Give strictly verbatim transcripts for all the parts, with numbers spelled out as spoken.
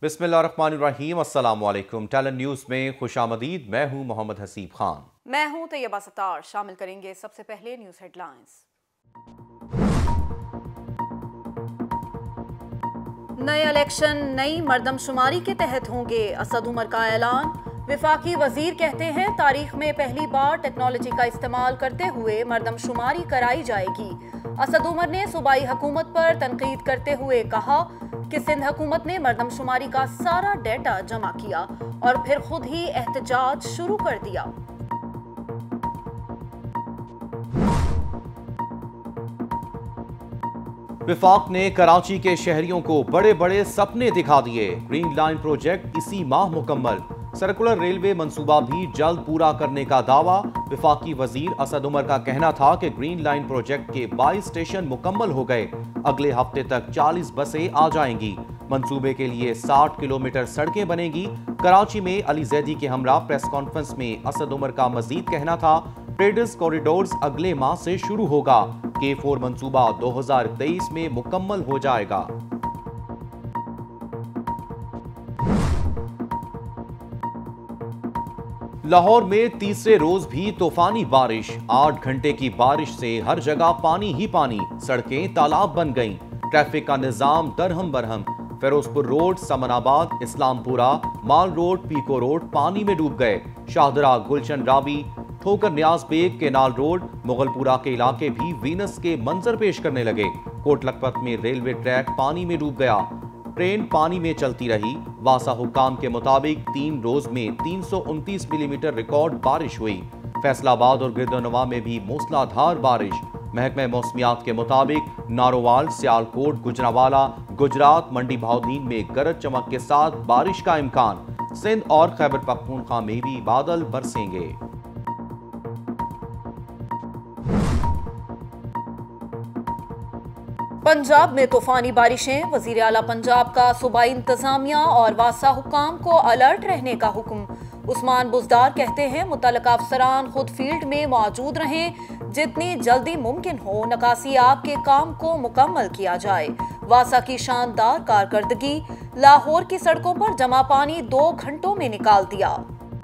बिस्मिल्लाहिर्रहमानिर्रहीम, अस्सलाम वालेकुम। टैलेंट न्यूज़ में खुशामदीद। मैं हूं मोहम्मद हसीब खान। मैं हूं तैयबा सत्तार। शामिल करेंगे सबसे पहले न्यूज़ हेडलाइंस। नए इलेक्शन नई मर्दमशुमारी के तहत होंगे, असद उमर का ऐलान। विफाकी वजीर कहते हैं तारीख में पहली बार टेक्नोलॉजी का इस्तेमाल करते हुए मर्दमशुमारी कराई जाएगी। असद उमर ने सूबाई हुकूमत पर तनकीद करते हुए कहा कि सिंध हुकूमत ने मर्दमशुमारी का सारा डेटा जमा किया और फिर खुद ही एहतजाज शुरू कर दिया। विफाक ने कराची के शहरियों को बड़े बड़े सपने दिखा दिए। ग्रीन लाइन प्रोजेक्ट इसी माह मुकम्मल। सर्कुलर रेलवे मंसूबा भी जल्द पूरा करने का दावा। विफाकी वजीर असद उमर का कहना था कि ग्रीन लाइन प्रोजेक्ट के बाईस स्टेशन मुकम्मल हो गए। अगले हफ्ते तक चालीस बसें आ जाएंगी। मंसूबे के लिए साठ किलोमीटर सड़कें बनेगी। कराची में अली जैदी के हमरा प्रेस कॉन्फ्रेंस में असद उमर का मजीद कहना था ट्रेडर्स कॉरिडोर्स अगले माह से शुरू होगा। के फोर मंसूबा दो हजार तेईस में मुकम्मल हो जाएगा। लाहौर में तीसरे रोज भी तूफानी बारिश। आठ घंटे की बारिश से हर जगह पानी ही पानी, सड़कें तालाब बन गईं। ट्रैफिक का निजाम दरहम बरहम। Ferozepur road, Samanabad, Islampura, mall road, Peco road पानी में डूब गए। शाहदरा, गुलशन रावी, ठोकर न्याज बेग, केनाल रोड, मुगलपुरा के इलाके भी वीनस के मंजर पेश करने लगे। कोट लखपत में रेलवे ट्रैक पानी में डूब गया। ट्रेन पानी में चलती रही। वासा हुकाम के मुताबिक तीन रोज में तीन सौ उनतीस मिलीमीटर रिकॉर्ड बारिश हुई। फैसलाबाद और गिरदोनवा में भी मूसलाधार बारिश। महकमे मौसमियात के मुताबिक नारोवाल, सियालकोट, गुजरावाला, गुजरात, मंडी भावदीन में गरज चमक के साथ बारिश का इम्कान। सिंध और खैबर पख्तूनख्वा में भी बादल बरसेंगे। पंजाब में तूफानी बारिशें। वजीर आला पंजाब का सूबाई इंतजामिया और वासा हुकाम को अलर्ट रहने का हुक्म। उस्मान बुजदार कहते हैं मुतल्लिका अफसरान खुद फील्ड में मौजूद रहें। जितनी जल्दी मुमकिन हो नकासियाब के काम को मुकम्मल किया जाए। वासा की शानदार कारकर्दगी। लाहौर की सड़कों पर जमा पानी दो घंटों में निकाल दिया।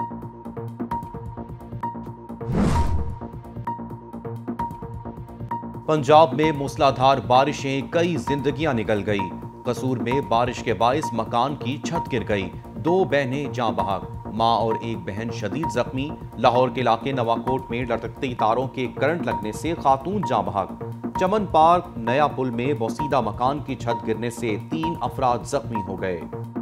पंजाब में मूसलाधार बारिशें, कई जिंदगियां निकल गई। कसूर में बारिश के बाइस मकान की छत गिर गई। दो बहनें जाँ बहक, माँ और एक बहन शदीद जख्मी। लाहौर के इलाके नवाकोट में लटकती तारों के करंट लगने से खातून जाँ बहक। चमन पार्क नया पुल में बोसीदा मकान की छत गिरने से तीन अफराद जख्मी हो गए।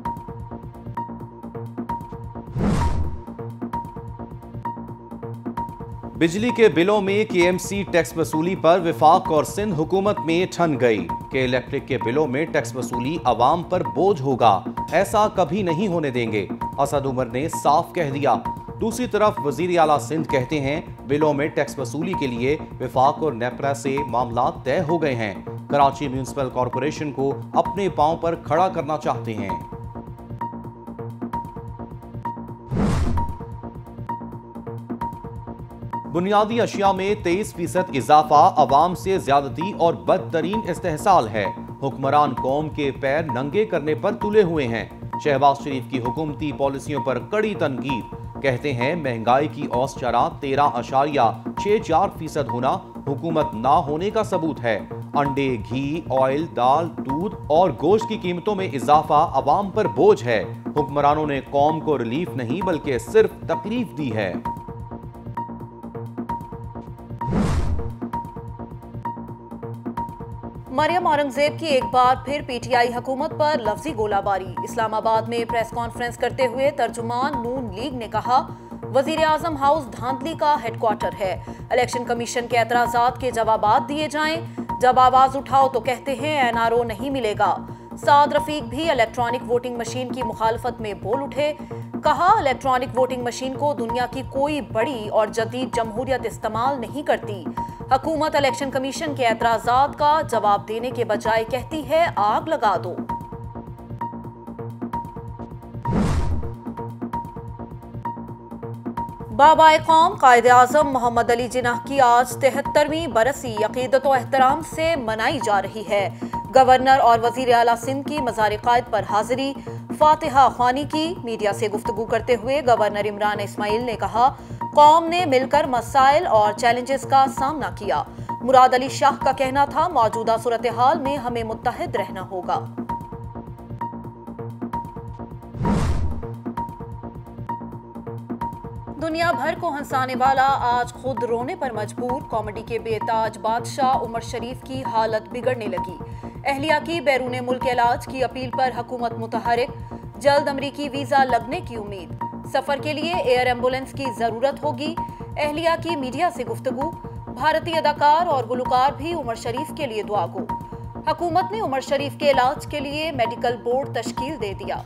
बिजली के बिलों में केएमसी टैक्स वसूली पर विफाक और सिंध हुकूमत में ठन गई कि इलेक्ट्रिक के बिलों में टैक्स वसूली अवाम पर बोझ होगा। ऐसा कभी नहीं होने देंगे, असद उमर ने साफ कह दिया। दूसरी तरफ वजीर आला सिंध कहते हैं बिलों में टैक्स वसूली के लिए विफाक और नेपरा से मामला तय हो गए हैं। कराची म्यूनिसिपल कॉरपोरेशन को अपने पांव पर खड़ा करना चाहते हैं। बुनियादी अशिया में तेईस फीसद इजाफा अवाम से ज्यादती और बदतरीन इस्तेहसाल है। हुक्मरान कौम के पैर नंगे करने पर तुले हुए हैं। शहबाज शरीफ की हुकूमती पॉलिसियों पर कड़ी तनकीद। कहते हैं महंगाई की औसत शरह तेरह अशारिया छह चार फीसद होना हुकूमत ना होने का सबूत है। अंडे, घी, ऑयल, दाल, दूध और गोश्त की कीमतों में इजाफा अवाम पर बोझ है। हुक्मरानों ने कौम को रिलीफ नहीं बल्कि सिर्फ तकलीफ दी है। मरियम औरंगजेब की एक बार फिर पीटीआई हुकूमत पर लफ्जी गोलाबारी। इस्लामाबाद में प्रेस कॉन्फ्रेंस करते हुए तर्जुमान नून लीग ने कहा वजीर आजम हाउस धांधली का हेडक्वार्टर है। इलेक्शन कमीशन के एतराजात के जवाबात दिए जाएं। जब आवाज उठाओ तो कहते हैं एनआरओ नहीं मिलेगा। साद रफीक भी इलेक्ट्रॉनिक वोटिंग मशीन की मुखालफत में बोल उठे। कहा इलेक्ट्रॉनिक वोटिंग मशीन को दुनिया की कोई बड़ी और जदीद जमहूरियत इस्तेमाल नहीं करती। हुकूमत इलेक्शन कमीशन के एतराजात का जवाब देने के बजाय कहती है आग लगा दो। बाबाए कौम कायदे आजम मोहम्मद अली जिन्नाह की आज तिहत्तरवीं बरसी अकीदत व एहतराम से मनाई जा रही है। गवर्नर और वजीर आला सिंध की मज़ार कायद पर हाजिरी। फातिहा ख्वानी की। मीडिया से गुफ्तगू करते हुए गवर्नर इमरान इस्माइल ने कहा, कौम ने मिलकर मसाइल और चैलेंजेस का सामना किया। मुराद अली शाह का कहना था, मौजूदा सूरत हाल में हमें मुत्तहिद रहना होगा। दुनिया भर को हंसाने वाला आज खुद रोने पर मजबूर कॉमेडी के बेताज बादशाह उमर शरीफ की हालत बिगड़ने लगी। अहलिया की बैरून मुल्क इलाज की अपील पर हुकूमत मुतहरिक, जल्द अमरीकी वीजा लगने की उम्मीद। सफर के लिए एयर एम्बुलेंस की जरूरत होगी। अहलिया की मीडिया से गुफ्तगू, भारतीय अदाकार और गुलकार भी उमर शरीफ के लिए दुआ गो। हुकूमत ने उमर शरीफ के इलाज के लिए मेडिकल बोर्ड तश्कील दे दिया।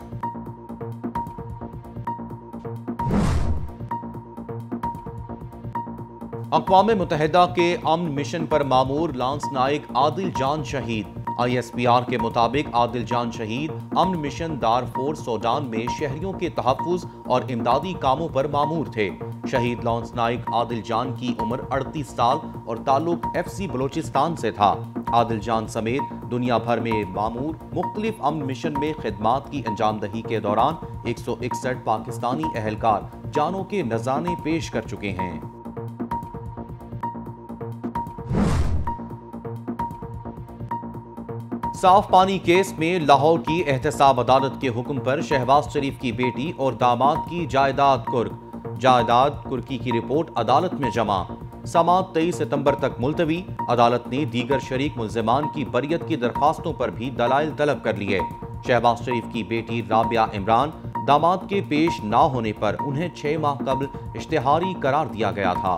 अक़वाम मुत्तहिदा के अमन मिशन पर मामूर लांस नाइक आदिल जान शहीद। आई एस पी आर के मुताबिक आदिल जान शहीद अमन मिशन दारफोर सूडान में शहरियों के तहफ़्फ़ुज़ और इमदादी कामों पर मामूर थे। शहीद लांस नाइक आदिल जान की उम्र अड़तीस साल और ताल्लुक एफ सी बलोचिस्तान से था। आदिल जान समेत दुनिया भर में मामूर मुख्तलिफ अमन मिशन में खिदमात की अंजामदही के दौरान एक सौ इकसठ पाकिस्तानी अहलकार जानों के नज़ाने पेश कर चुके हैं। साफ पानी केस में लाहौर की एहतसाब अदालत के हुक्म पर शहबाज शरीफ की बेटी और दामाद की जायदाद कुर्क जायदाद कुर्की की रिपोर्ट अदालत में जमा। समाअत तेईस सितंबर तक मुलतवी। अदालत ने दीगर शरीक मुल्जिमान की बरियत की दरखास्तों पर भी दलाइल तलब कर लिए। शहबाज शरीफ की बेटी राबिया इमरान दामाद के पेश ना होने पर उन्हें छह माह कबल इश्तिहारी करार दिया गया था।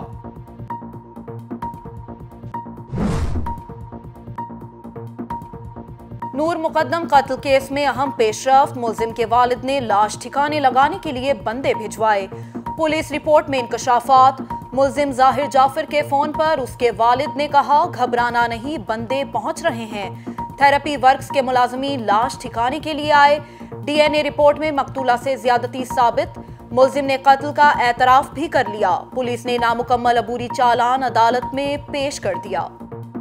नूर मुकद्दम कत्ल केस में अहम पेशरफ्त, मुल्जिम के वालिद ने लाश ठिकाने लगाने के लिए बंदे भिजवाए। पुलिस रिपोर्ट में इंकशाफात, मुल्जिम जाहिर जाफर के फोन पर उसके वालिद ने कहा, घबराना नहीं, बंदे पहुंच रहे हैं। थेरेपी वर्क्स के मुलाजमीन लाश ठिकाने के लिए आए। डीएनए रिपोर्ट में मकतूला से ज्यादती साबित, मुल्जिम ने कत्ल का एतराफ भी कर लिया। पुलिस ने नामुकम्मल अबूरी चालान अदालत में पेश कर दिया।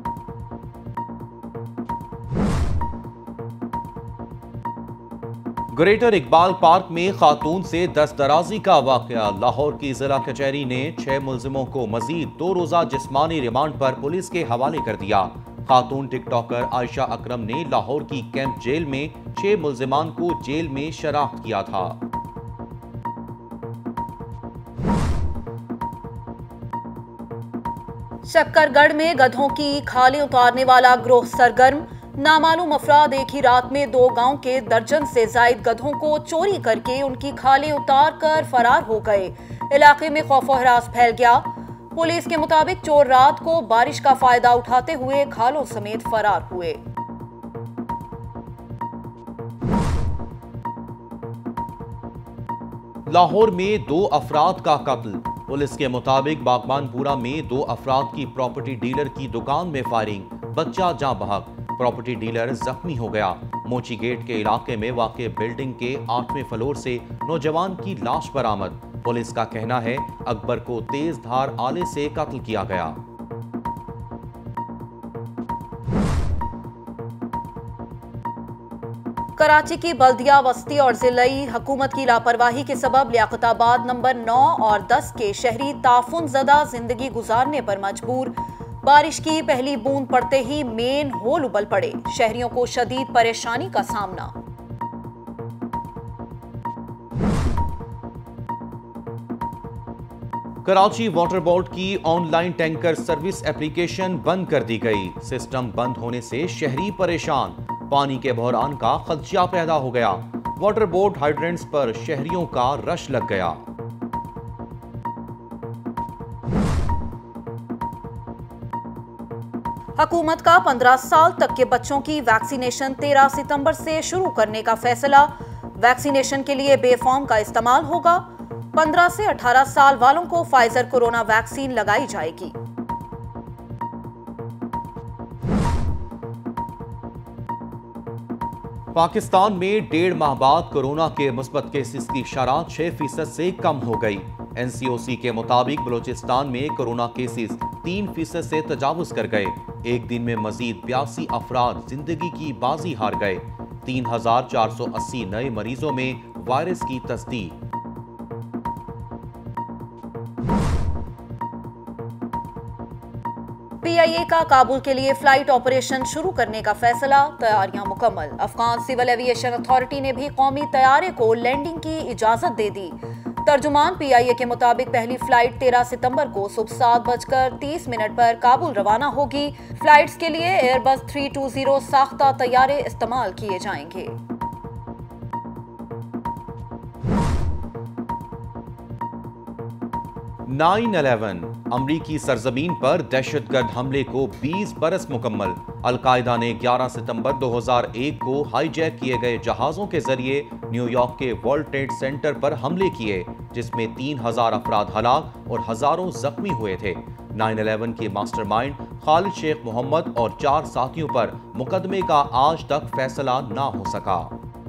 ग्रेटर इकबाल पार्क में खातून से दस्तदराजी का वाकया। लाहौर की जिला कचहरी ने छह मुल्जिमों को मजीद दो रोजा जिस्मानी रिमांड पर पुलिस के हवाले कर दिया। खातून टिकटॉकर आयशा अकरम ने लाहौर की कैंप जेल में छह मुल्जिमान को जेल में शनाख्त किया था। शक्करगढ़ में गधों की खालें उतारने वाला गिरोह सरगर्म। नामालूम अफराद एक ही रात में दो गांव के दर्जन से जायद गधों को चोरी करके उनकी खालें उतार कर फरार हो गए। इलाके में खौफ और हरास फैल गया। पुलिस के मुताबिक चोर रात को बारिश का फायदा उठाते हुए खालों समेत फरार हुए। लाहौर में दो अफराद का कत्ल। पुलिस के मुताबिक बागबानपुरा में दो अफराद की प्रॉपर्टी डीलर की दुकान में फायरिंग, बच्चा जाँ बहक, प्रॉपर्टी डीलर जख्मी हो गया। मोची गेट के इलाके में वाक़े बिल्डिंग के आठवें फ्लोर से नौजवान की लाश बरामद। पुलिस का कहना है अकबर को तेज धार आले से कत्ल किया गया। कराची की बल्दिया वस्ती और जिलाई हुकूमत की लापरवाही के सबब लियाकताबाद नंबर नौ और दस के शहरी ताफुन ज़दा जिंदगी गुजारने पर मजबूर। बारिश की पहली बूंद पड़ते ही मेन होल उबल पड़े। शहरियों को शदीद परेशानी का सामना। कराची वाटर बोर्ड की ऑनलाइन टैंकर सर्विस एप्लीकेशन बंद कर दी गई। सिस्टम बंद होने से शहरी परेशान। पानी के बहरान का खदशा पैदा हो गया। वाटर बोर्ड हाइड्रेंट्स पर शहरियों का रश लग गया। हुकूमत का पंद्रह साल तक के बच्चों की वैक्सीनेशन तेरह सितंबर से शुरू करने का फैसला। वैक्सीनेशन के लिए बेफॉर्म का इस्तेमाल होगा। पंद्रह से अठारह साल वालों को फाइजर कोरोना वैक्सीन लगाई जाएगी। पाकिस्तान में डेढ़ माह बाद कोरोना के मुस्बत केसेस की शरह छह फीसद से कम हो गई। एन सी ओ सी के मुताबिक बलोचिस्तान में कोरोना केसेस तीन फीसद से तजावुज कर गए। एक दिन में मजीद बयासी अफराद जिंदगी की बाजी हार गए। तीन हजार चार सौ अस्सी नए मरीजों में वायरस की तस्दीक। पीआईए का काबुल के लिए फ्लाइट ऑपरेशन शुरू करने का फैसला, तैयारियां मुकम्मल। अफगान सिविल एविएशन अथॉरिटी ने भी कौमी तैयारे को लैंडिंग की इजाजत दे दी। तर्जुमान पीआईए के मुताबिक पहली फ्लाइट तेरह सितंबर को सुबह सात बजकर तीस मिनट पर काबुल रवाना होगी। फ्लाइट्स के लिए एयरबस तीन सौ बीस साख्ता तैयारे इस्तेमाल किए जाएंगे। नाइन इलेवन अमरीकी सरजमीन पर दहशतगर्द हमले को बीस बरस मुकम्मल। अलकायदा ने ग्यारह सितंबर दो हज़ार एक को हाईजैक किए गए जहाजों के जरिए न्यूयॉर्क के वर्ल्ड ट्रेड सेंटर पर हमले किए, जिसमें तीन हजार अफराद हलाक और हजारों जख्मी हुए थे। नाइन इलेवन के मास्टरमाइंड खालिद शेख मोहम्मद और चार साथियों पर मुकदमे का आज तक फैसला ना हो सका।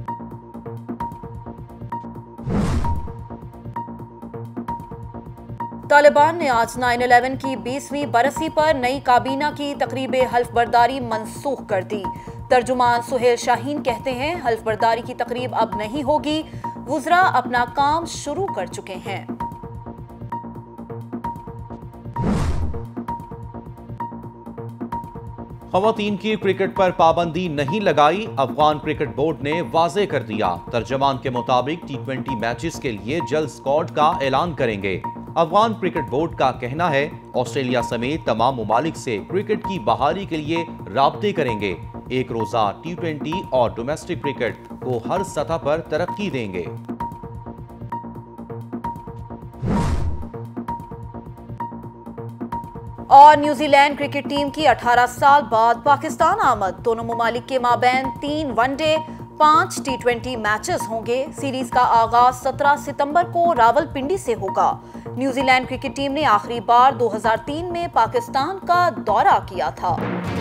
तालिबान ने आज नाइन इलेवन की बीसवीं बरसी पर नई काबीना की तकरीब हल्फ बर्दारी मनसूख कर दी। तर्जुमान सुहेल शाहीन कहते हैं, हल्फ बर्दारी की तकरीब अब नहीं होगी, वुज़रा अपना काम शुरू कर चुके हैं। ख़वातीन की क्रिकेट पर पाबंदी नहीं लगाई, अफगान क्रिकेट बोर्ड ने वाज़े कर दिया। तर्जमान के मुताबिक टी ट्वेंटी मैचेस के लिए जल्द स्क्वाड का ऐलान करेंगे। अफगान क्रिकेट बोर्ड का कहना है, ऑस्ट्रेलिया समेत तमाम मुमालिक से क्रिकेट की बहाली के लिए राब्ते करेंगे। एक रोजा टी ट्वेंटी और डोमेस्टिक क्रिकेट को हर सतह पर तरक्की देंगे। और न्यूजीलैंड क्रिकेट टीम की अठारह साल बाद पाकिस्तान आमद। दोनों मुमालिक के माबैन तीन वनडे पांच टी ट्वेंटी मैचेस होंगे। सीरीज का आगाज सत्रह सितंबर को रावलपिंडी से होगा। न्यूजीलैंड क्रिकेट टीम ने आखिरी बार दो हज़ार तीन में पाकिस्तान का दौरा किया था।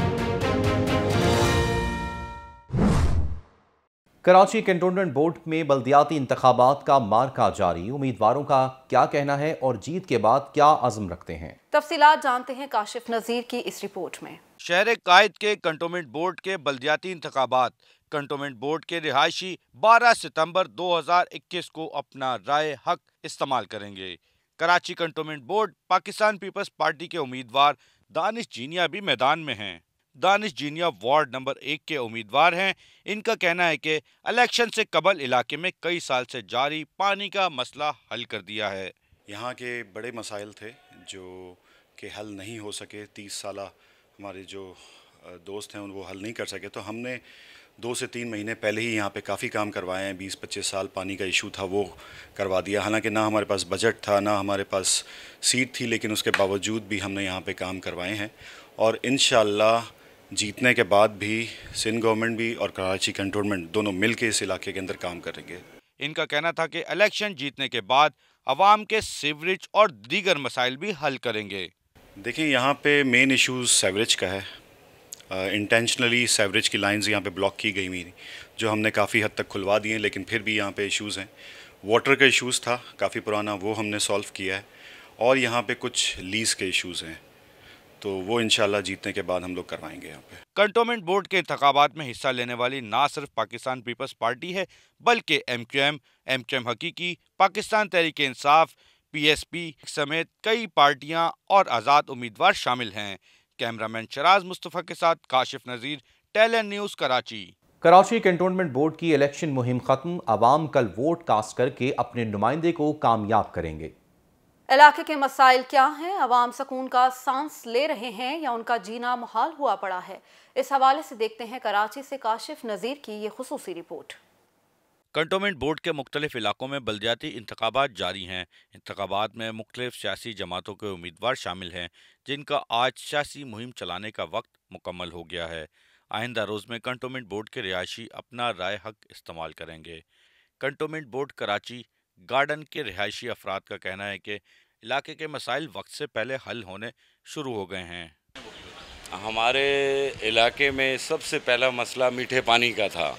कराची कैंटोनमेंट बोर्ड में बल्दियाती इंतखाबात का मार्का जारी। उम्मीदवारों का क्या कहना है और जीत के बाद क्या अज़्म रखते हैं, तफसीलात जानते हैं काशिफ नजीर की इस रिपोर्ट में। शहर कायद के कैंटोनमेंट बोर्ड के बल्दियाती इंतखाबात। कैंटोनमेंट बोर्ड के रिहायशी बारह सितंबर दो हज़ार इक्कीस को अपना राय हक इस्तेमाल करेंगे। Karachi cantonment board Pakistan peoples party के उम्मीदवार दानिश जीनिया भी मैदान में हैं। दानिश जीनिया वार्ड नंबर एक के उम्मीदवार हैं। इनका कहना है कि इलेक्शन से कबल इलाके में कई साल से जारी पानी का मसला हल कर दिया है। यहाँ के बड़े मसाइल थे जो कि हल नहीं हो सके। तीस साल हमारे जो दोस्त हैं वो हल नहीं कर सके, तो हमने दो से तीन महीने पहले ही यहाँ पे काफ़ी काम करवाए हैं। बीस पच्चीस साल पानी का इशू था, वो करवा दिया। हालांकि ना हमारे पास बजट था, ना हमारे पास सीट थी, लेकिन उसके बावजूद भी हमने यहाँ पे काम करवाए हैं। और इंशाअल्लाह जीतने के बाद भी सिंध गवर्नमेंट भी और कराची कैंटोनमेंट दोनों मिल के इस इलाके के अंदर काम करेंगे। इनका कहना था कि इलेक्शन जीतने के बाद अवाम के सीवरेज और दीगर मसाइल भी हल करेंगे। देखिए, यहाँ पे मेन इशूज़ सीवरेज का है। इंटेंशनली uh, सीवरेज की लाइंस यहाँ पे ब्लॉक की गई हुई, जो हमने काफ़ी हद तक खुलवा दिए, लेकिन फिर भी यहाँ पे इश्यूज़ हैं। वाटर का इश्यूज़ था काफ़ी पुराना, वो हमने सॉल्व किया है। और यहाँ पे कुछ लीज़ के इश्यूज़ हैं, तो वो इंशाल्लाह जीतने के बाद हम लोग करवाएंगे। यहाँ पे कैंटोनमेंट बोर्ड के इंतखाबात में हिस्सा लेने वाली ना सिर्फ पाकिस्तान पीपल्स पार्टी है, बल्कि M Q M, M Q M Haqiqi, Pakistan Tehreek Insaf, P S P समेत कई पार्टियां और आज़ाद उम्मीदवार शामिल हैं। कैमरामैन शराज मुस्तफ़ा के साथ Kashif Nazir, talon news, Karachi. Karachi cantonment board की इलेक्शन मुहिम खत्म। अवाम कल वोट कास्ट करके अपने नुमाइंदे को कामयाब करेंगे। इलाके के मसाइल क्या हैं? अवाम सुकून का सांस ले रहे हैं या उनका जीना मुहाल हुआ पड़ा है? इस हवाले से देखते हैं कराची से काशिफ नज़ीर की ये खुसूसी रिपोर्ट। कैंटोनमेंट बोर्ड के मुख्तलिफ इलाकों में बल्दियाती इंतखाबात जारी हैं। इंतखाबात में मुख्तलिफ सियासी जमातों के उम्मीदवार शामिल हैं, जिनका आज सियासी मुहिम चलाने का वक्त मुकम्मल हो गया है। आइंदा रोज़ में कैंटोनमेंट बोर्ड के रिहायशी अपना राय हक इस्तेमाल करेंगे। कैंटोनमेंट बोर्ड कराची गार्डन के रिहायशी अफराद का कहना है कि इलाके के मसाइल वक्त से पहले हल होने शुरू हो गए हैं। हमारे इलाके में सबसे पहला मसला मीठे पानी का था।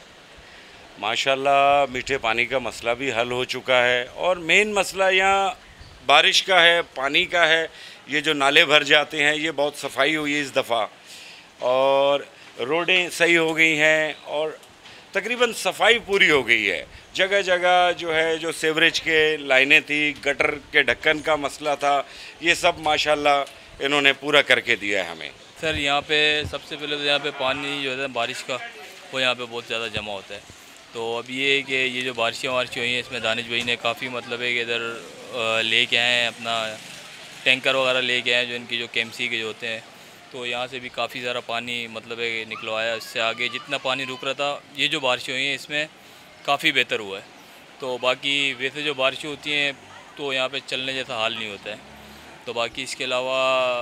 माशाल्लाह मीठे पानी का मसला भी हल हो चुका है। और मेन मसला यहाँ बारिश का है, पानी का है। ये जो नाले भर जाते हैं, ये बहुत सफाई हुई है इस दफ़ा, और रोडें सही हो गई हैं। और तकरीबन सफाई पूरी हो गई है। जगह जगह जो है जो सीवरेज के लाइनें थी, गटर के ढक्कन का मसला था, ये सब माशाल्लाह इन्होंने पूरा करके दिया है हमें। सर यहाँ पे सबसे पहले तो यहाँ पे पानी जो है बारिश का वो यहाँ पे बहुत ज़्यादा जमा होता है। तो अब ये है कि ये जो बारिशें वारिशें हुई हैं इसमें दानिश भाई ने काफ़ी मतलब है कि इधर लेके आए हैं अपना टैंकर वगैरह लेके आए हैं जो इनकी जो केएमसी के जो होते हैं। तो यहाँ से भी काफ़ी सारा पानी मतलब है निकलवाया। इससे आगे जितना पानी रुक रहा था, ये जो बारिशें हुई हैं इसमें काफ़ी बेहतर हुआ है। तो बाकी वैसे जो बारिशें होती हैं तो यहाँ पे चलने जैसा हाल नहीं होता है। तो बाकी इसके अलावा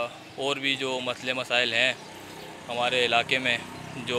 और भी जो मसले मसाइल हैं हमारे इलाके में, जो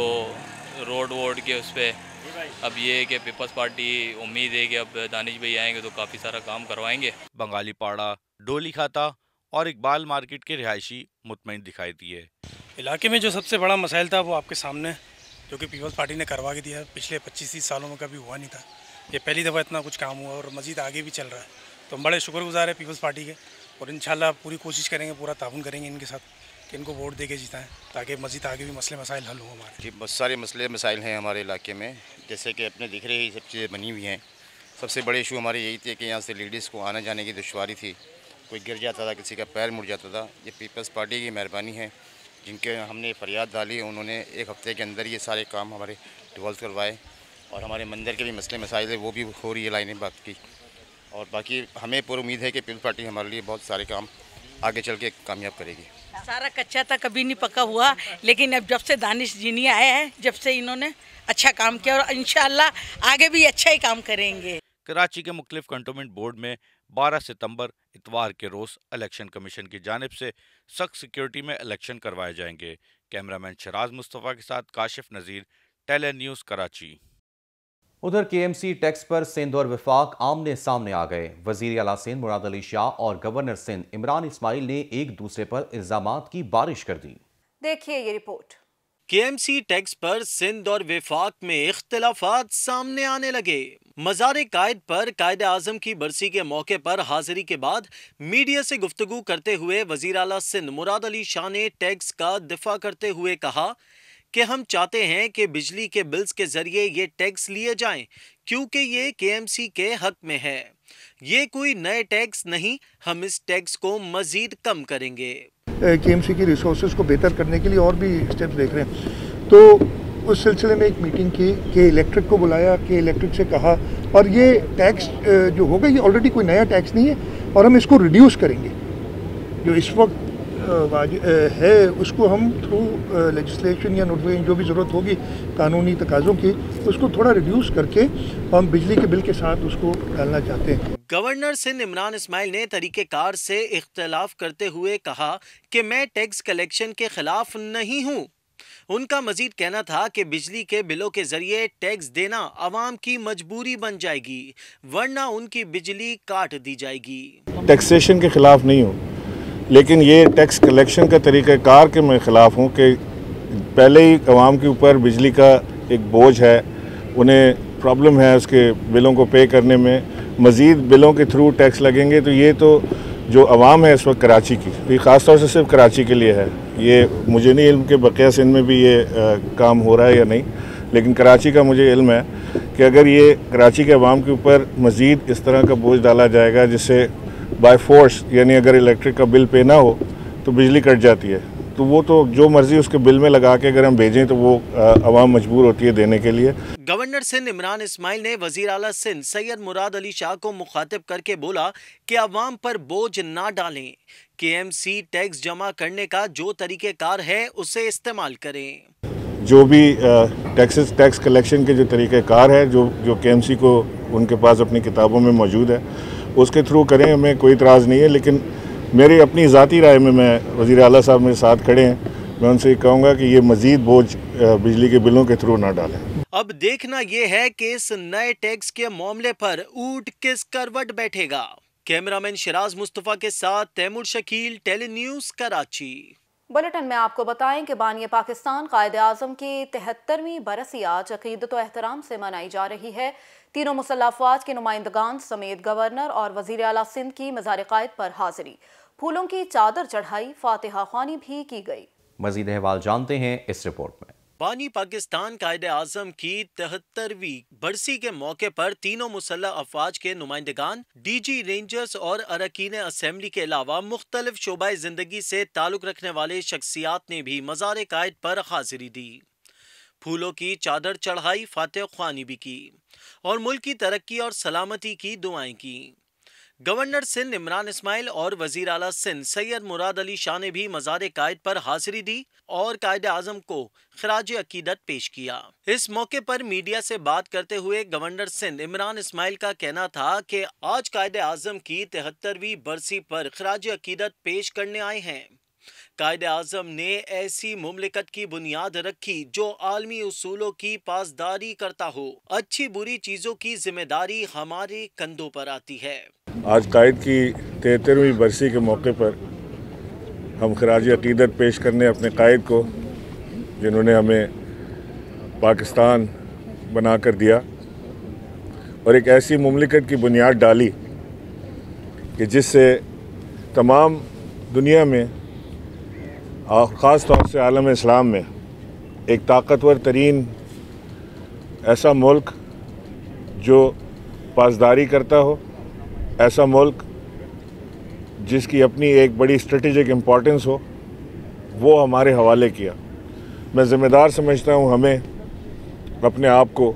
रोड वोड के उस पर, अब ये है कि पीपल्स पार्टी उम्मीद है कि अब दानिश भाई आएंगे तो काफ़ी सारा काम करवाएंगे। बंगाली पाड़ा, डोली खाता और इकबाल मार्केट के रिहायशी मुतमईन दिखाई दिए। इलाके में जो सबसे बड़ा मसाइल था वो आपके सामने, जो कि पीपल्स पार्टी ने करवा के दिया। पिछले पच्चीस तीस सालों में कभी हुआ नहीं था, ये पहली दफ़ा इतना कुछ काम हुआ और मज़ीद आगे भी चल रहा है। तो हम बड़े शुक्रगुजार हैं पीपल्स पार्टी के और इंशाल्लाह पूरी कोशिश करेंगे, पूरा ताउन करेंगे इनके साथ कि इनको वोट दे के जिताएँ ताकि मज़ीद आगे भी मसले मसाइल हल हों हमारे। जी, बहुत सारे मसले मसाइल हैं हमारे इलाके में, जैसे कि अपने दिख रहे ही सब चीज़ें बनी हुई हैं। सबसे बड़े इशू हमारे यही थे कि यहाँ से लेडीज़ को आने जाने की दुश्वारी थी, कोई गिर जाता था, किसी का पैर मुड़ जाता था। ये पीपल्स पार्टी की मेहरबानी है, जिनके हमने फरियाद डाली, उन्होंने एक हफ़्ते के अंदर ये सारे काम हमारे डिवॉल्व करवाए। और हमारे मंदिर के भी मसले मसाइल है वो भी हो रही है लाइनें बात की। और बाकी हमें पूरी उम्मीद है कि पीपल्स पार्टी हमारे लिए बहुत सारे काम आगे चल के कामयाब करेगी। सारा कच्चा था, कभी नहीं पका हुआ, लेकिन अब जब से दानिश जी नहीं आए हैं, जब से इन्होंने अच्छा काम किया और इंशाल्लाह आगे भी अच्छा ही काम करेंगे। कराची के मुख्तलिफ कंटोनमेंट बोर्ड में बारह सितंबर इतवार के रोज इलेक्शन कमीशन की जानिब से सख्त सिक्योरिटी में इलेक्शन करवाए जाएंगे। कैमरामैन शराज मुस्तफ़ा के साथ काशिफ नज़ीर, टेली न्यूज़ कराची। उधर केएमसी टैक्स पर सिंध और विफाक आमने सामने आ गए। वजीर आला सिंध मुराद अली शाह और गवर्नर सिंध इमरान इस्माइल ने एक दूसरे पर इल्जामात की बारिश कर दी। देखिए ये रिपोर्ट। केएमसी टैक्स पर सिंध और विफाक में इख्तिलाफात सामने आने लगे। मज़ार कायद पर कायद आज़म की बरसी के मौके पर हाजिरी के बाद मीडिया से गुफ्तगू करते हुए वजीर आला सिंध मुराद अली शाह ने टैक्स का दिफा करते हुए कहा कि हम चाहते हैं कि बिजली के बिल्स के जरिए ये टैक्स लिए जाएं, क्योंकि ये केएमसी के हक में है। ये कोई नए टैक्स नहीं, हम इस टैक्स को मजीद कम करेंगे। केएमसी की रिसोर्सेज को बेहतर करने के लिए और भी स्टेप्स देख रहे हैं। तो उस सिलसिले में एक मीटिंग की कि इलेक्ट्रिक को बुलाया, कि इलेक्ट्रिक से कहा, और ये टैक्स जो होगा ये ऑलरेडी कोई नया टैक्स नहीं है और हम इसको रिड्यूस करेंगे। जो इस वक्त है उसको हम थ्रू लेजिस्लेशन या नोटिफिकेशन जो भी ज़रूरत होगी कानूनी तकाज़ों की, उसको थोड़ा रिड्यूस करके हम बिजली के बिल के साथ उसको डालना चाहते हैं। गवर्नर सिंध इमरान इस्माइल ने तरीक़ेकार से इख्तलाफ करते हुए कहा कि मैं टैक्स कलेक्शन के खिलाफ नहीं हूँ। उनका मजीद कहना था कि बिजली के बिलों के जरिए टैक्स देना आवाम की मजबूरी बन जाएगी, वरना उनकी बिजली काट दी जाएगी। टैक्सेशन के खिलाफ नहीं हूँ, लेकिन ये टैक्स कलेक्शन का तरीक़ाकार के मैं ख़िलाफ़ हूँ कि पहले ही आवाम के ऊपर बिजली का एक बोझ है, उन्हें प्रॉब्लम है उसके बिलों को पे करने में। मज़ीद बिलों के थ्रू टैक्स लगेंगे तो ये तो जो आवाम है इस वक्त कराची की, ये ख़ास तौर से सिर्फ कराची के लिए है। ये मुझे नहीं इल्म कि बक़िया सिंध में भी ये आ, काम हो रहा है या नहीं, लेकिन कराची का मुझे इल्म है कि अगर ये कराची के आवाम के ऊपर मज़ीद इस तरह का बोझ डाला जाएगा जिससे बाय फोर्स, यानी अगर इलेक्ट्रिक का बिल पे ना हो तो बिजली कट जाती है, तो वो तो जो मर्जी उसके बिल में लगा के अगर हम भेजें तो वो आवाम मजबूर होती है देने के लिए। गवर्नर सिंध इमरान इस्माइल ने वजीर आला सिंध सैयद मुराद अली शाह को मुखातिब करके बोला कि आवाम पर बोझ ना डालें, केएमसी टैक्स जमा करने का जो तरीक़ेकार है उसे इस्तेमाल करें। जो भी टैक्सेस टैक्स कलेक्शन के जो तरीक़ेकार है, जो जो केएमसी को उनके पास अपनी किताबों में मौजूद है, उसके थ्रू करें, हमें कोई इतराज़ नहीं है। लेकिन मेरी अपनी ज़ाती राय में, मैं वज़ीर आला साहब मेरे साथ खड़े हैं, मैं उनसे कहूँगा कि ये मज़ीद बोझ बिजली के बिलों के थ्रू ना डालें। अब देखना ये है कि इस नए टैक्स के मामले पर ऊंट किस करवट बैठेगा। कैमरामैन शराज मुस्तफ़ा के साथ Taimur Shakeel, tele news Karachi. Bulletin में आपको बताएं कि बानिया पाकिस्तान कायद आज़म की तिहत्तरवीं बरसी आज अक़ीदत व एहतराम से मनाई जा रही है। तीनों मुसल्लह अफ़वाज के नुमाइंदगान समेत गवर्नर और वज़ीर आला सिंध की मज़ार कायद पर हाजिरी, फूलों की चादर चढ़ाई, फातिहा ख्वानी भी की गई। मज़ीद अहवाल जानते हैं इस रिपोर्ट में। बानी पाकिस्तान कायदे आजम की तिहत्तरवीं बरसी के मौके पर तीनों मुसल्लह अफवाज के नुमाइंदगान, डीजी रेंजर्स और अरकीन असेंबली के अलावा मुख्तलिफ शोबाए जिंदगी से ताल्लुक रखने वाले शख्सियात ने भी मज़ार कायद पर हाजिरी दी, फूलों की चादर चढ़ाई, फातिह ख्वानी भी की और मुल्क की तरक्की और सलामती की दुआएं की। गवर्नर सिंध इमरान इस्माइल और वजीर आला सिंध सैयद मुराद अली शाह ने भी मज़ार कायद पर हाजिरी दी और कायदे आजम को खिराज अकीदत पेश किया। इस मौके पर मीडिया से बात करते हुए गवर्नर सिंध इमरान इस्माइल का कहना था कि आज कायदे आजम की तिहत्तरवीं बरसी पर खिराज अकीदत पेश करने आए हैं। कायदे आजम ने ऐसी मुमलिकत की बुनियाद रखी जो आलमी उसूलों की पासदारी करता हो। अच्छी बुरी चीजों की जिम्मेदारी हमारे कंधों पर आती है। आज कायद की तिहत्तरवीं बरसी के मौके पर हम खिराज अकीदत पेश करने अपने कायद को, जिन्होंने हमें पाकिस्तान बना कर दिया और एक ऐसी मुमलिकत की बुनियाद डाली कि जिससे तमाम दुनिया में और ख़ास तौर से आलम इस्लाम में एक ताकतवर तरीन ऐसा मुल्क जो पासदारी करता हो, ऐसा मुल्क जिसकी अपनी एक बड़ी स्ट्रेटेजिक इम्पोर्टेंस हो, वो हमारे हवाले किया। मैं ज़िम्मेदार समझता हूँ हमें, अपने आप को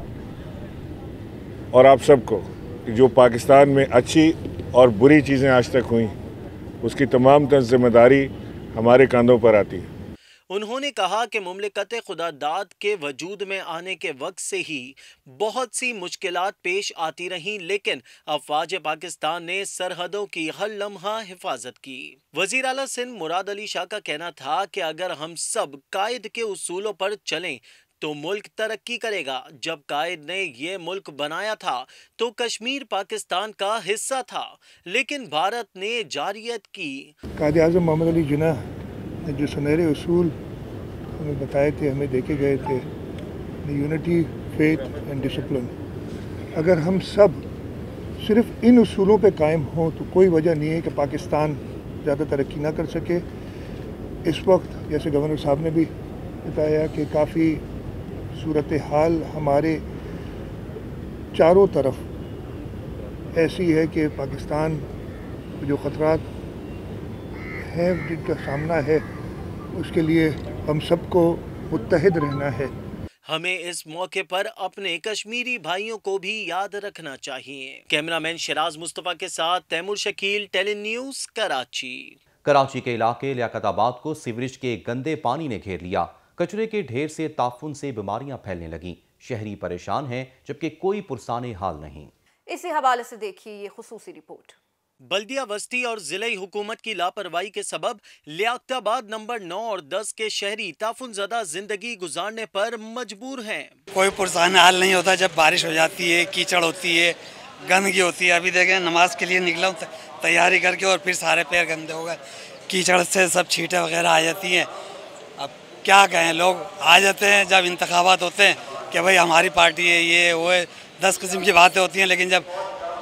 और आप सबको, जो पाकिस्तान में अच्छी और बुरी चीज़ें आज तक हुई, उसकी तमाम तर जिम्मेदारी हमारे कंधों पर आती है। उन्होंने कहा कि मुमलिकत खुदादाद के वजूद में आने के वक्त से ही बहुत सी मुश्किलात पेश आती रहीं, लेकिन अफवाज पाकिस्तान ने सरहदों की हर लम्हा हिफाजत की। वजीर आला सिंध मुराद अली शाह का कहना था कि अगर हम सब कायद के उसूलों पर चलें तो मुल्क तरक्की करेगा। जब कायद ने ये मुल्क बनाया था तो कश्मीर पाकिस्तान का हिस्सा था, लेकिन भारत ने जारियत की। कायद आज़म मोहम्मद अली जिन्नाह ने जो सुनहरे उसूल हमें बताए थे, हमें देखे गए थे, यूनिटी, फेथ एंड डिसिप्लिन, अगर हम सब सिर्फ इन उसूलों पे कायम हों तो कोई वजह नहीं है कि पाकिस्तान ज़्यादा तरक्की ना कर सके। इस वक्त जैसे गवर्नर साहब ने भी बताया कि काफ़ी सूरत हाल हमारे चारों तरफ ऐसी है कि पाकिस्तान जो ख़तरात हैं जिनका सामना है, उसके लिए हम सबको मुत्तहिद रहना है। हमें इस मौके पर अपने कश्मीरी भाइयों को भी याद रखना चाहिए। कैमरामैन शराज मुस्तफ़ा के साथ तैमूर शकील, टेली न्यूज़, कराची। कराची के इलाके लियाकताबाद को सीवरेज के गंदे पानी ने घेर लिया। कचरे के ढेर से ताफुन से बीमारियां फैलने लगीं। शहरी परेशान हैं, जबकि कोई पुरसाने हाल नहीं। इसी हवाले से देखिए ये खुसूसी रिपोर्ट। बल्दिया वस्ती और जिले हुकूमत की लापरवाही के सबब लियाकताबाद नंबर नौ और दस के शहरी ताफुन ज़दा जिंदगी गुजारने पर मजबूर हैं। कोई पुरसान हाल नहीं होता। जब बारिश हो जाती है, कीचड़ होती है, गंदगी होती है। अभी देखें, नमाज के लिए निकला हूँ तैयारी करके और फिर सारे पैर गंदे हो गए। कीचड़ से सब छींटे वगैरह आ जाती हैं। अब क्या कहें, लोग आ जाते हैं जब इंतखाबात होते हैं कि भाई हमारी पार्टी है, ये वो है, दस किस्म की बातें होती हैं, लेकिन जब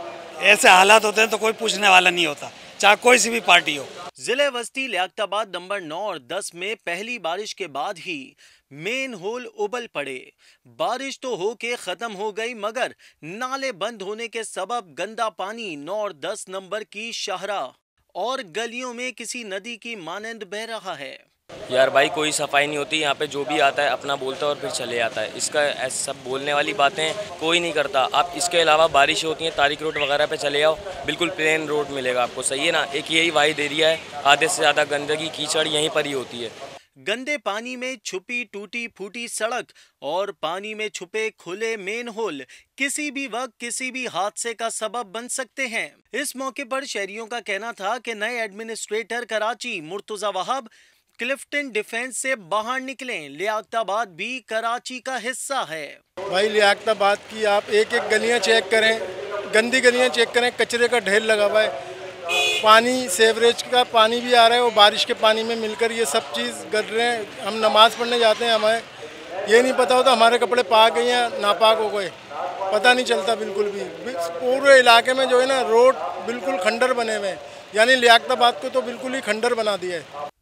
ऐसे हालात होते हैं तो कोई पूछने वाला नहीं होता, चाहे कोई सी भी पार्टी हो। जिले वस्ती लियाकताबाद नंबर नौ और दस में पहली बारिश के बाद ही मेन होल उबल पड़े। बारिश तो हो के खत्म हो गई, मगर नाले बंद होने के सबब गंदा पानी नौ और दस नंबर की शाहराह और गलियों में किसी नदी की मानंद बह रहा है। यार भाई, कोई सफाई नहीं होती यहाँ पे। जो भी आता है अपना बोलता है और फिर चले आता है। इसका ऐसा सब बोलने वाली बातें कोई नहीं करता। आप इसके अलावा बारिश होती है, तारिक रोड वगैरह पे चले आओ, बिल्कुल प्लेन रोड मिलेगा आपको, सही है ना। एक यही वाहिद एरिया है, आधे से ज़्यादा गंदगी कीचड़ यहीं पर ही होती है। गंदे पानी में छुपी टूटी फूटी सड़क और पानी में छुपे खुले मेन होल किसी भी वक्त किसी भी हादसे का सबब बन सकते हैं। इस मौके पर शहरियों का कहना था कि नए एडमिनिस्ट्रेटर कराची मुर्तजा वहाब क्लिफ्टन डिफेंस से बाहर निकलें। लियाकताबाद भी कराची का हिस्सा है। भाई, लियाकताबाद की आप एक एक गलियां चेक करें, गंदी गलियां चेक करें, कचरे का ढेर लगा हुआ है, पानी सेवरेज का पानी भी आ रहा है और बारिश के पानी में मिलकर ये सब चीज़ कर रहे हैं। हम नमाज पढ़ने जाते हैं, हमें ये नहीं पता होता हमारे कपड़े पाक गए या नापाक हो गए, पता नहीं चलता बिल्कुल भी। पूरे इलाके में जो है ना, रोड बिल्कुल खंडर बने हुए हैं, यानी लियाकताबाद को तो बिल्कुल ही खंडर बना दिया है।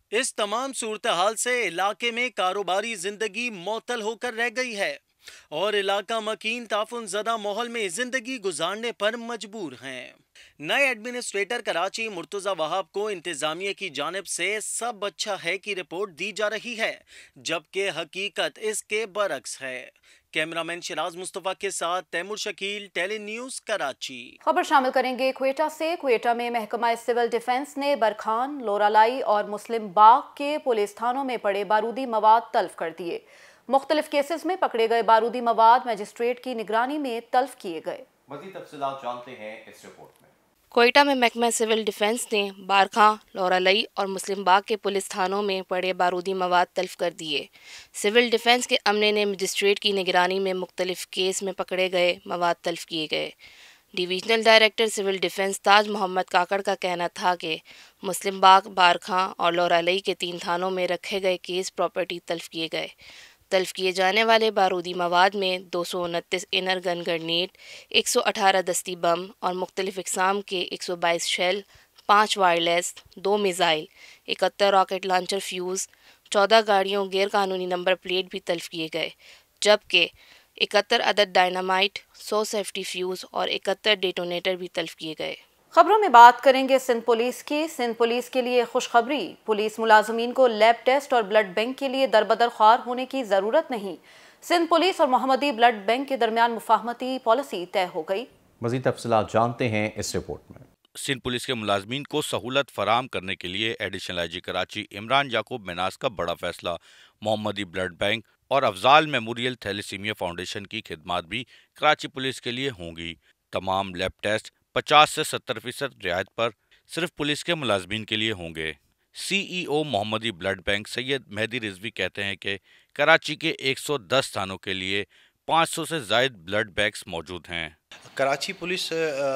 इस तमाम सूरत हाल से इलाके में कारोबारी जिंदगी मअतल होकर रह गई है और इलाका मकीन ताफुन ज़दा माहौल में जिंदगी गुजारने पर मजबूर हैं। नए एडमिनिस्ट्रेटर कराची मुर्तज़ा वहाब को इंतजामिया की जानिब से सब अच्छा है की रिपोर्ट दी जा रही है, जबकि हकीकत इसके बरक्स है। कैमरामैन शिराज मुस्तफा के साथ तैमूर शकील, टेली न्यूज, कराची। खबर शामिल करेंगे क्वेटा से। क्वेटा में महकमा सिविल डिफेंस ने बरखान, लोरालाई और मुस्लिम बाग के पुलिस थानों में पड़े बारूदी मवाद तल्फ कर दिए। मुख्तलिफ केसेस में पकड़े गए बारूदी मवाद मजिस्ट्रेट की निगरानी में तल्फ किए गए। मज़ीद तफसीलात जानते हैं इस रिपोर्ट में। क्वेटा में महकमा सिविल डिफेंस ने बारखां, लोरालई और मुस्लिम बाग के पुलिस थानों में पड़े बारूदी मवाद तल्फ कर दिए। सिविल डिफेंस के अमले ने मजिस्ट्रेट की निगरानी में मुख्तलिफ केस में पकड़े गए मवाद तल्फ किए गए। Divisional director civil defence Taj Mohammad Kakar का कहना था कि मुस्लिम बाग, बारखां और लोरालई के तीन थानों में रखे गए केस प्रॉपर्टी तल्फ किए गए। तल्फ किए जाने वाले बारूदी मवाद में दो सौ उनतीस इनर गन ग्रेनेड, एक सौ अठारह दस्ती बम और मुख्तलिफ इकसाम के एक सौ बाईस शेल, पाँच वायरलेस, दो मिज़ाइल, इकहत्तर रॉकेट लॉन्चर फ्यूज़, चौदह गाड़ियों गैर कानूनी नंबर प्लेट भी तल्फ किए गए, जबकि इकहत्तर अदद डायनामाइट, सौ सेफ्टी फ्यूज़ और इकहत्तर डेटोनेटर भी तल्फ किए गए। खबरों में बात करेंगे सिंध पुलिस की। सिंध पुलिस के लिए खुशखबरी, पुलिस मुलाजमीन को लैब टेस्ट और ब्लड बैंक के लिए दरबदर ख्वार होने की ज़रूरत नहीं। सिंध पुलिस और मोहम्मदी ब्लड बैंक के दरमियान मुफाहमती पॉलिसी तय हो गई। मज़ीद तफसीलात जानते हैं इस रिपोर्ट में। सिंध पुलिस के मुलाजमीन को सहूलत फराम करने के लिए additional I G Karachi Imran Yaqoob Minas का बड़ा फैसला। मोहम्मदी ब्लड बैंक और अफजाल मेमोरियल थैलेसीमिया फाउंडेशन की खिदमात भी कराची पुलिस के लिए होंगी। तमाम लैब टेस्ट पचास से सत्तर फीसद रियायत पर सिर्फ पुलिस के मुलाजमीन के लिए होंगे। CEO Mohammadi blood bank Syed Mehdi Rizvi कहते हैं कि कराची के एक सौ दस थानों के लिए पाँच सौ से ज़ायद ब्लड बैंक्स मौजूद हैं। कराची पुलिस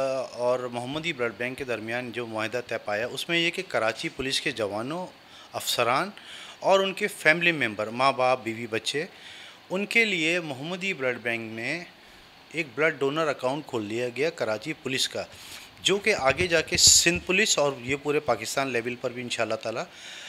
और मोहम्मदी ब्लड बैंक के दरमियान जो मुआहदा तय पाया उसमें यह कि कराची पुलिस के जवानों, अफसरान और उनके फैमिली मेम्बर, माँ बाप, बीवी, बच्चे, उनके लिए मोहम्मदी ब्लड बैंक में एक ब्लड डोनर अकाउंट खोल लिया गया कराची पुलिस का, जो कि आगे जाके सिंध पुलिस और ये पूरे पाकिस्तान लेवल पर भी इंशाल्लाह ताला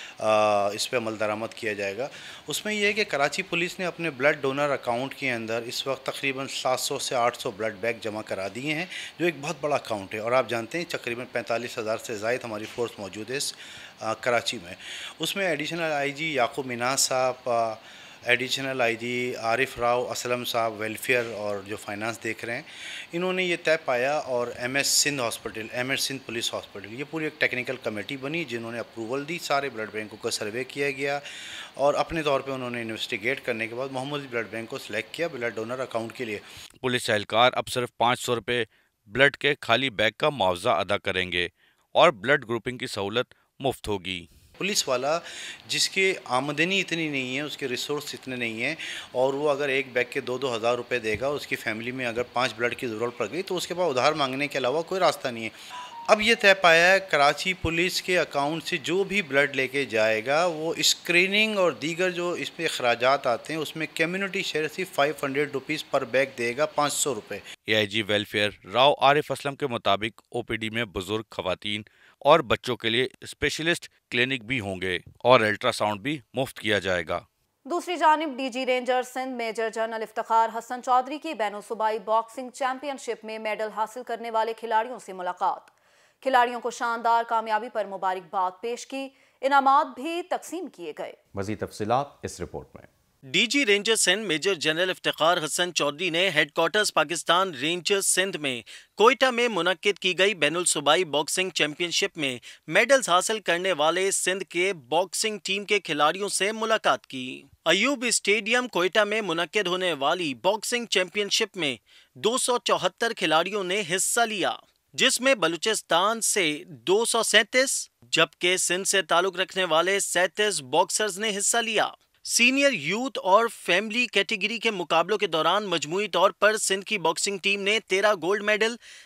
इस पर अमल दरामद किया जाएगा। उसमें यह है कि कराची पुलिस ने अपने ब्लड डोनर अकाउंट के अंदर इस वक्त तकरीबन सात सौ से आठ सौ ब्लड बैंक जमा करा दिए हैं, जो एक बहुत बड़ा अकाउंट है। और आप जानते हैं तकरीबन पैंतालीस हज़ार से ज़ायद हमारी फ़ोर्स मौजूद है इस आ, कराची में। उसमें एडिशनल आई जी याकूब मिनास साहब, एडिशनल आईजी आरिफ राव असलम साहब वेलफेयर और जो फाइनेंस देख रहे हैं, इन्होंने ये तय पाया और MS Sindh hospital, MS Sindh police hospital, ये पूरी एक टेक्निकल कमेटी बनी जिन्होंने अप्रूवल दी। सारे ब्लड बैंकों का सर्वे किया गया और अपने तौर पे उन्होंने इन्वेस्टिगेट करने के बाद मोहम्मदी ब्लड बैंक को सिलेक्ट किया ब्लड डोनर अकाउंट के लिए। पुलिस एहलकार अब सिर्फ पाँच सौ रुपये ब्लड के खाली बैग का मुआवजा अदा करेंगे और ब्लड ग्रुपिंग की सहूलत मुफ्त होगी। पुलिस वाला जिसकी आमदनी इतनी नहीं है, उसके रिसोर्स इतने नहीं हैं और वो अगर एक बैग के दो दो हज़ार रुपये देगा, उसकी फैमिली में अगर पाँच ब्लड की ज़रूरत पड़ गई तो उसके पास उधार मांगने के अलावा कोई रास्ता नहीं है। अब ये तय पाया है कराची पुलिस के अकाउंट से जो भी ब्लड लेके जाएगा वो स्क्रीनिंग और दीगर जो इस पर अखराजात आते हैं उसमें कम्युनिटी शेयर से फाइव हंड्रेड रुपीज़ पर बैग देगा, पाँच सौ रुपये। A I G welfare Rao Arif Aslam के मुताबिक ओ पी डी में बुजुर्ग, खवातीन और बच्चों के लिए स्पेशलिस्ट क्लिनिक भी होंगे और अल्ट्रासाउंड भी मुफ्त किया जाएगा। दूसरी जानिब DG ranger Sindh major general Iftikhar Hasan Chaudhry की बैनुल-सूबाई बॉक्सिंग चैंपियनशिप में मेडल हासिल करने वाले खिलाड़ियों से मुलाकात। खिलाड़ियों को शानदार कामयाबी पर मुबारकबाद पेश की, इनामात भी तकसीम किए गए। मज़ीद तफसीलात इस रिपोर्ट में। DG ranger Sindh major general Iftikhar Hasan Chaudhry ने हेडक्वार्टर्स पाकिस्तान रेंजर्स सिंध में कोयटा में मुनक्किद की गई बैनुल सूबाई बॉक्सिंग चैंपियनशिप में मेडल्स हासिल करने वाले सिंध के बॉक्सिंग टीम के खिलाड़ियों से मुलाकात की। अयूब स्टेडियम कोयटा में मुनक्किद होने वाली बॉक्सिंग चैंपियनशिप में दो सौ चौहत्तर खिलाड़ियों ने हिस्सा लिया, जिसमें बलूचिस्तान से दो सौ सैंतीस जबकि सिंध से ताल्लुक रखने वाले सैंतीस बॉक्सर्स ने हिस्सा लिया। सीनियर यूथ और फैमिली कैटेगरी के मुकाबलों के दौरान मजमूई तौर पर सिंध की बॉक्सिंग टीम ने तेरह गोल्ड मेडल,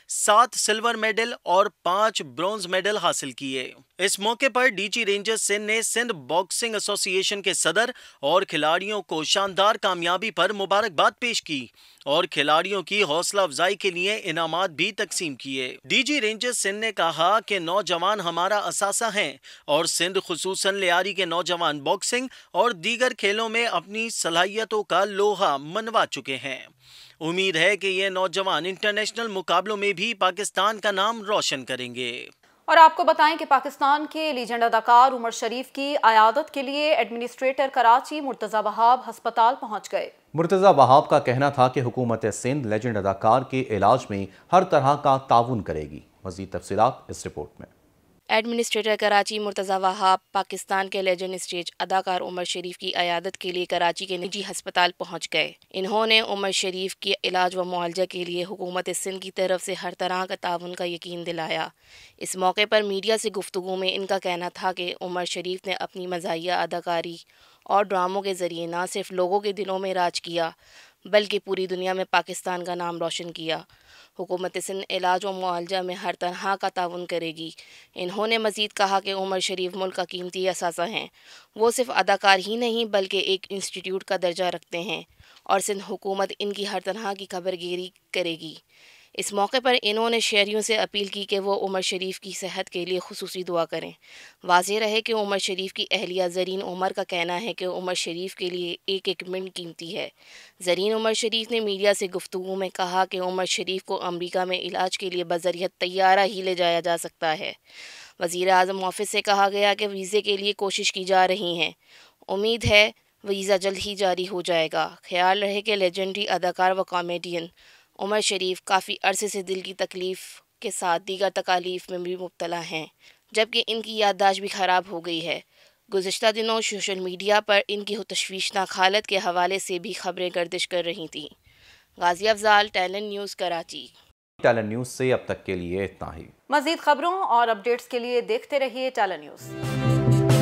सात सिल्वर मेडल और पांच ब्रॉन्ज मेडल हासिल किए। इस मौके पर डीजी रेंजर सिंध ने सिंध बॉक्सिंग एसोसिएशन के सदर और खिलाड़ियों को शानदार कामयाबी पर मुबारकबाद पेश की और खिलाड़ियों की हौसला अफजाई के लिए इनामात भी तकसीम किए। डीजी रेंजर सिंध ने कहा कि नौजवान हमारा असासा हैं और सिंध खुसूसन लियारी के नौजवान बॉक्सिंग और दीगर खेलों में अपनी सलाहियतों का लोहा मनवा चुके हैं। उम्मीद है कि ये नौजवान इंटरनेशनल मुकाबलों में भी पाकिस्तान का नाम रोशन करेंगे। और आपको बताएं कि पाकिस्तान के लीजेंड अदाकार उमर शरीफ की अयादत के लिए एडमिनिस्ट्रेटर कराची मुर्तज़ा वहाब अस्पताल पहुंच गए। मुर्तज़ा वहाब का कहना था कि हुकूमत सिंध लेजेंड अदाकार के इलाज में हर तरह का ताउन करेगी। मज़ीद तफसीलात इस रिपोर्ट में। एडमिनिस्ट्रेटर कराची मुर्तज़ा वहाब पाकिस्तान के लेजेंड स्टेज अदाकार उमर शरीफ की अयादत के लिए कराची के निजी अस्पताल पहुंच गए। इन्होंने उमर शरीफ के इलाज व मुआवजा के लिए हुकूमत सिंध की तरफ से हर तरह का ताउन का यकीन दिलाया। इस मौके पर मीडिया से गुफ्तगू में इनका कहना था कि उमर शरीफ ने अपनी मज़ाहिया अदाकारी और ड्रामों के ज़रिए न सिर्फ लोगों के दिलों में राज किया बल्कि पूरी दुनिया में पाकिस्तान का नाम रोशन किया। हुकूमत सिंध इलाज व मुआवजा में हर तरह का ताउन करेगी। इन्होंने मज़ीद कहा कि उमर शरीफ मुल्क का कीमती असासा हैं। वो सिर्फ अदाकार ही नहीं बल्कि एक इंस्टीट्यूट का दर्जा रखते हैं और सिंध हुकूमत इनकी हर तरह की खबरगिरी करेगी। इस मौके पर इन्होंने शहरियों से अपील की कि वो उमर शरीफ की सेहत के लिए खुसूसी दुआ करें। वाज़ेह रहे कि उमर शरीफ की अहलिया ज़रीन उमर का कहना है कि उमर शरीफ के लिए एक एक मिनट कीमती है। ज़रीन उमर शरीफ ने मीडिया से गुफ्तगू में कहा कि उमर शरीफ को अमरीका में इलाज के लिए बज़रियत तैयारा ही ले जाया जा सकता है। वज़ीर आज़म ऑफिस से कहा गया कि वीज़े के लिए कोशिश की जा रही है। उम्मीद है वीज़ा जल्द ही जारी हो जाएगा। ख्याल रहे कि लेजेंडरी अदाकार व कॉमेडियन उमर शरीफ काफ़ी अरसे से दिल की तकलीफ़ के साथ दीगर तकालीफ में भी मुब्तला हैं, जबकि इनकी याददाश्त भी ख़राब हो गई है। गुज़िश्ता दिनों सोशल मीडिया पर इनकी तशवीशनाक हालत के हवाले से भी खबरें गर्दिश कर रही थीं। Ghazi Afzal, talent news, Karachi. Talent news से अब तक के लिए इतना ही। मज़ीद खबरों और अपडेट्स के लिए देखते रहिए टैलेंट न्यूज़।